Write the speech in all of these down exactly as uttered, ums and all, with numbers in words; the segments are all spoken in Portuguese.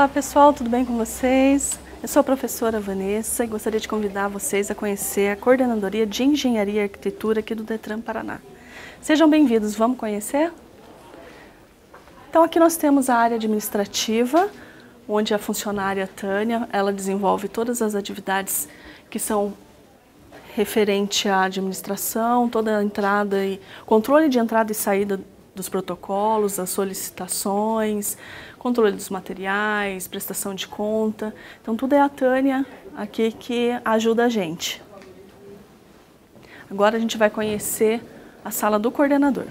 Olá pessoal, tudo bem com vocês? Eu sou a professora Vanessa e gostaria de convidar vocês a conhecer a Coordenadoria de Engenharia e Arquitetura aqui do Detran Paraná. Sejam bem-vindos, vamos conhecer? Então aqui nós temos a área administrativa, onde a funcionária Tânia, ela desenvolve todas as atividades que são referente à administração, toda a entrada e controle de entrada e saída dos protocolos, as solicitações, controle dos materiais, prestação de conta. Então tudo é a Tânia aqui que ajuda a gente. Agora a gente vai conhecer a sala do coordenador.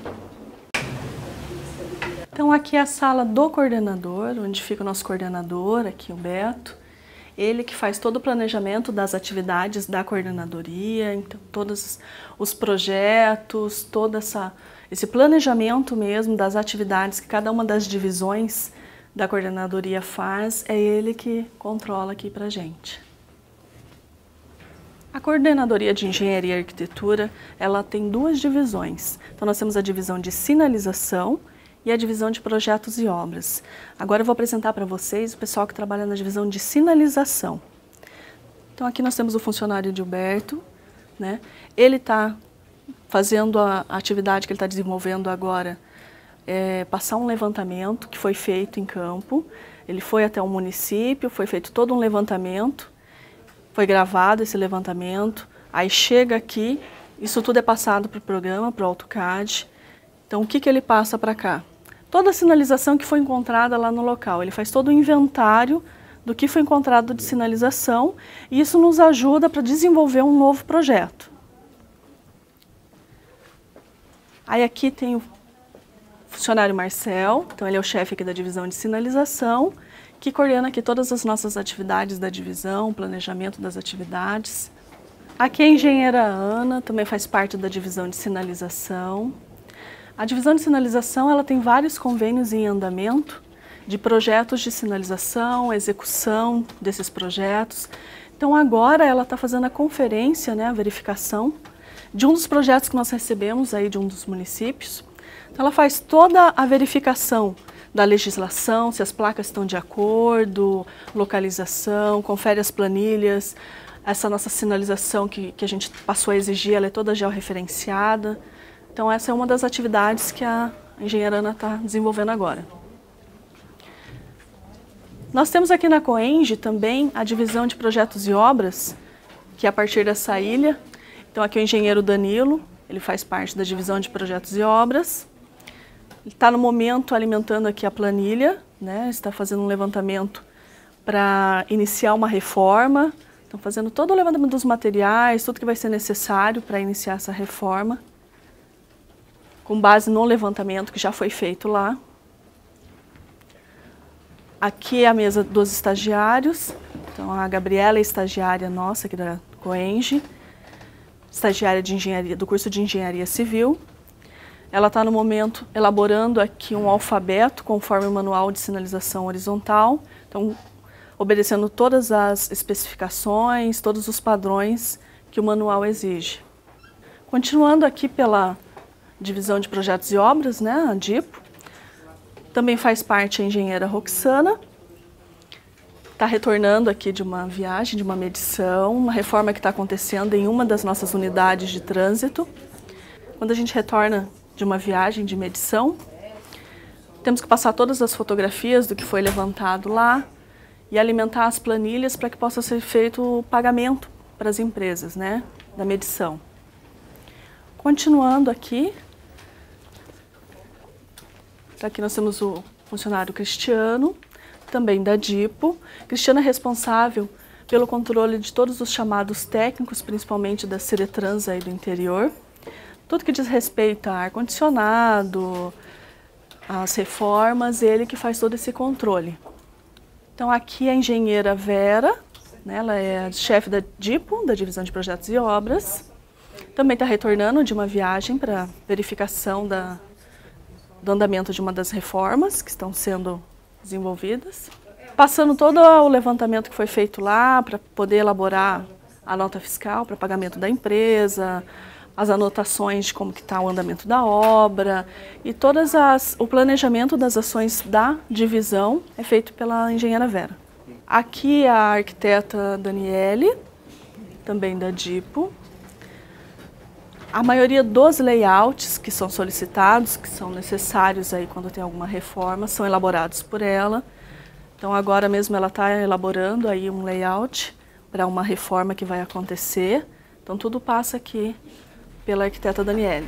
Então aqui é a sala do coordenador, onde fica o nosso coordenador, aqui o Beto. Ele que faz todo o planejamento das atividades da coordenadoria, então todos os projetos, todo essa, esse planejamento mesmo das atividades que cada uma das divisões da coordenadoria faz, é ele que controla aqui pra gente. A Coordenadoria de Engenharia e Arquitetura, ela tem duas divisões. Então nós temos a divisão de sinalização e a divisão de projetos e obras. Agora eu vou apresentar para vocês o pessoal que trabalha na divisão de sinalização. Então aqui nós temos o funcionário Gilberto, né? Ele está fazendo a atividade que ele está desenvolvendo agora, é, passar um levantamento que foi feito em campo. Ele foi até o município, foi feito todo um levantamento, foi gravado esse levantamento, aí chega aqui, isso tudo é passado para o programa, para o AutoCAD. Então o que, que ele passa para cá? Toda a sinalização que foi encontrada lá no local, ele faz todo o inventário do que foi encontrado de sinalização e isso nos ajuda para desenvolver um novo projeto. Aí aqui tem o funcionário Marcel, então ele é o chefe aqui da divisão de sinalização, que coordena aqui todas as nossas atividades da divisão, planejamento das atividades. Aqui a engenheira Ana, também faz parte da divisão de sinalização. A divisão de sinalização ela tem vários convênios em andamento de projetos de sinalização, execução desses projetos. Então agora ela está fazendo a conferência, né, a verificação de um dos projetos que nós recebemos aí de um dos municípios. Então ela faz toda a verificação da legislação, se as placas estão de acordo, localização, confere as planilhas, essa nossa sinalização que, que a gente passou a exigir, ela é toda georreferenciada. Então essa é uma das atividades que a engenheira Ana está desenvolvendo agora. Nós temos aqui na Coenge também a divisão de projetos e obras, que é a partir dessa ilha. Então aqui o engenheiro Danilo, ele faz parte da divisão de projetos e obras. Ele está no momento alimentando aqui a planilha, né? Está fazendo um levantamento para iniciar uma reforma. Estão fazendo todo o levantamento dos materiais, tudo que vai ser necessário para iniciar essa reforma, com base no levantamento que já foi feito lá. Aqui é a mesa dos estagiários. Então a Gabriela é estagiária nossa aqui da Coenge, estagiária de engenharia, do curso de Engenharia Civil. Ela está no momento elaborando aqui um alfabeto conforme o manual de sinalização horizontal, então obedecendo todas as especificações, todos os padrões que o manual exige. Continuando aqui pela divisão de projetos e obras, né, a DIPO, também faz parte a engenheira Roxana, está retornando aqui de uma viagem, de uma medição, uma reforma que está acontecendo em uma das nossas unidades de trânsito. Quando a gente retorna de uma viagem de medição, temos que passar todas as fotografias do que foi levantado lá e alimentar as planilhas para que possa ser feito o pagamento para as empresas, né, da medição. Continuando aqui, aqui nós temos o funcionário Cristiano, também da DIPO. Cristiano é responsável pelo controle de todos os chamados técnicos, principalmente da Ciretrans aí do interior. Tudo que diz respeito a ar-condicionado, as reformas, ele que faz todo esse controle. Então aqui a engenheira Vera, né, ela é a chefe da DIPO, da Divisão de Projetos e Obras. Também está retornando de uma viagem para verificação da, do andamento de uma das reformas que estão sendo desenvolvidas. Passando todo o levantamento que foi feito lá para poder elaborar a nota fiscal para pagamento da empresa, as anotações de como que está o andamento da obra e todas as, o planejamento das ações da divisão é feito pela engenheira Vera. Aqui a arquiteta Daniele, também da Dipo. A maioria dos layouts que são solicitados, que são necessários aí quando tem alguma reforma, são elaborados por ela. Então agora mesmo ela está elaborando aí um layout para uma reforma que vai acontecer. Então tudo passa aqui pela arquiteta Daniele.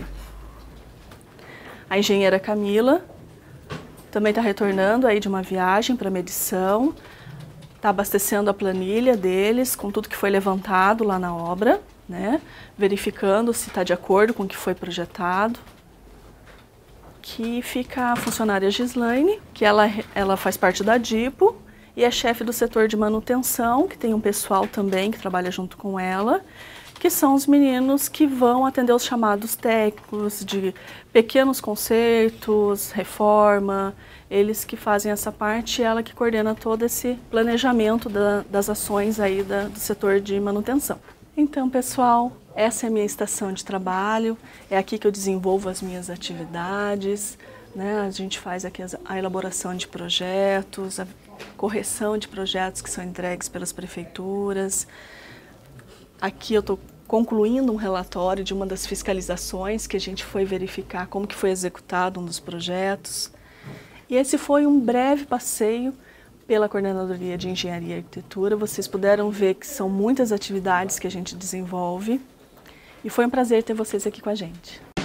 A engenheira Camila também está retornando aí de uma viagem para medição, está abastecendo a planilha deles com tudo que foi levantado lá na obra, né? Verificando se está de acordo com o que foi projetado. Aqui fica a funcionária Gislaine, que ela, ela faz parte da Dipo e é chefe do setor de manutenção, que tem um pessoal também que trabalha junto com ela, que são os meninos que vão atender os chamados técnicos de pequenos consertos, reforma, eles que fazem essa parte e ela que coordena todo esse planejamento da, das ações aí da, do setor de manutenção. Então, pessoal, essa é a minha estação de trabalho, é aqui que eu desenvolvo as minhas atividades, né? A gente faz aqui a elaboração de projetos, a correção de projetos que são entregues pelas prefeituras. Aqui eu estou concluindo um relatório de uma das fiscalizações que a gente foi verificar como que foi executado um dos projetos. E esse foi um breve passeio pela Coordenadoria de Engenharia e Arquitetura. Vocês puderam ver que são muitas atividades que a gente desenvolve. E foi um prazer ter vocês aqui com a gente.